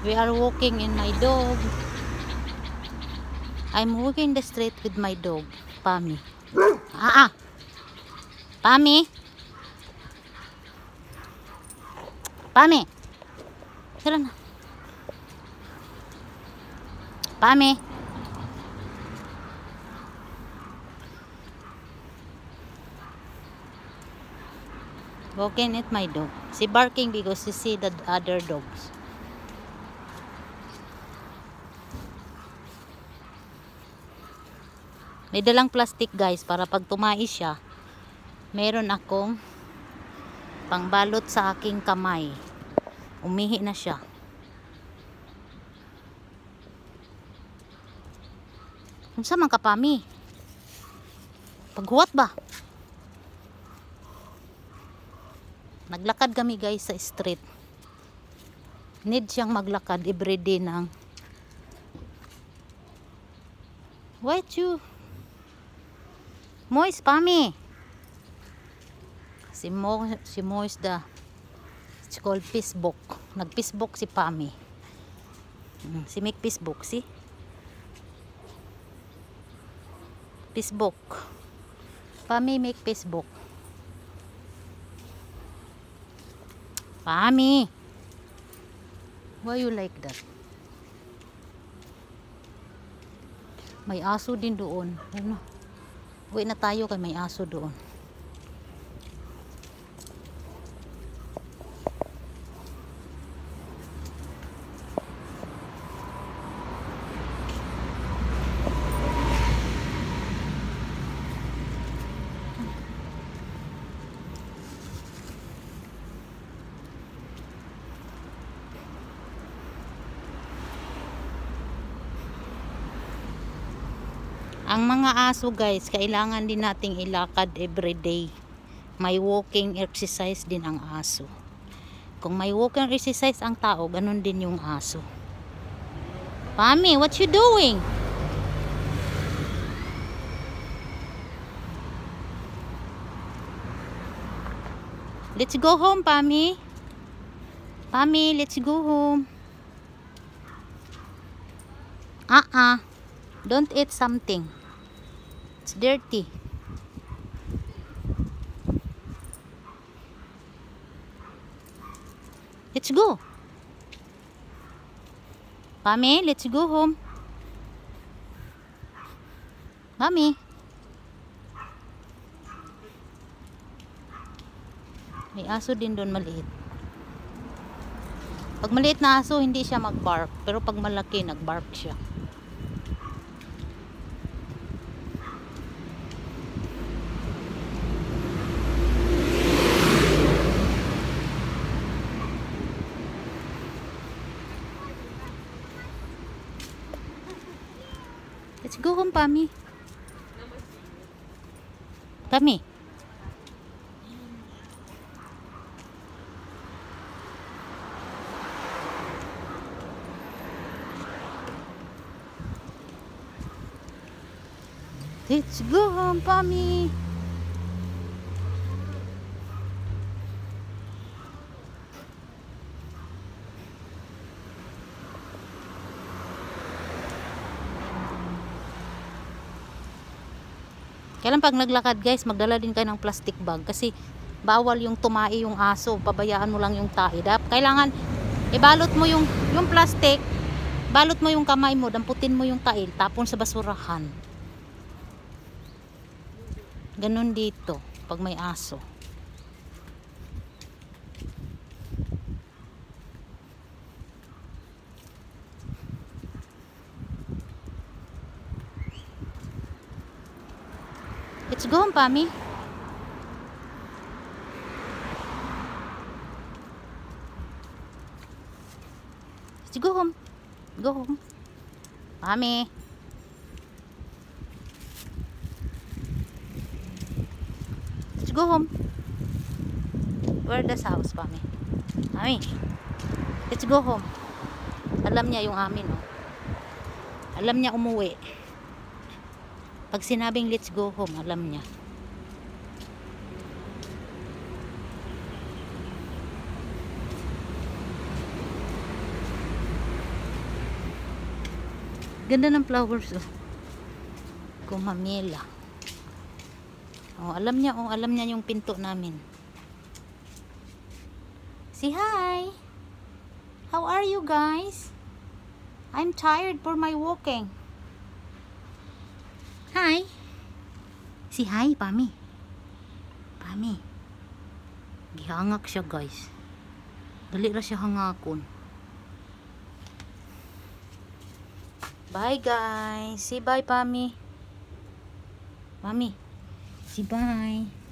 We are walking in my dog. I'm walking the street with my dog, Pamy. Pamy. Pamy. Tara na. Pamy. Walking at my dog. She barking because she see the other dogs. May dalang plastic guys para pag tumais siya, meron akong pangbalot sa aking kamay. Umihi na siya. Unsa man ka, Pamy? Paghuwat ba? Naglakad kami guys sa street. Need siyang maglakad everyday ng what you Moist, Pamy. Si Moist it's called Facebook. Nag-Facebook si Pamy. Si make Facebook, si Facebook. Pamy make Facebook. Pamy, why you like that? May aso din doon. Ano? Uwi na tayo kay may aso doon. Ang mga aso guys, kailangan din nating ilakad everyday. May walking exercise din ang aso. Kung may walking exercise ang tao, ganun din yung aso. Pamy, what you doing? Let's go home, Pamy. Pamy, let's go home. Don't eat something. It's dirty. Let's go. Pamy, let's go home. Pamy. May aso din doon maliit. Pag maliit na aso, hindi siya mag-bark. Pero pag malaki, nag-bark siya. Let's go home, Pamy. Pamy. Let's go home, Pamy. Kailan pag naglakad guys, magdala din kayo ng plastic bag kasi bawal yung tumai yung aso, pabayaan mo lang yung tae. Kailangan ibalot mo yung plastic, balot mo yung kamay mo, damputin mo yung tail, tapon sa basurahan. Ganun dito pag may aso. Let's go home, Pamy. Let's go home. Go home. Pamy. Let's go home. Where the house, Pamy? Pamy. Let's go home. Alam niya yung amin, oh. Alam niya umuwi. Pag sinabing let's go home, alam niya. Ganda ng flowers, oh. Kumamela. Oh, alam niya yung pinto namin. Say hi. How are you guys? I'm tired for my walking. Hi. Say hi, Pamy. Pamy. Gihangak siya, guys. Dali ra siya hangakon. Bye, guys. Say bye, Pamy. Pamy. Say bye.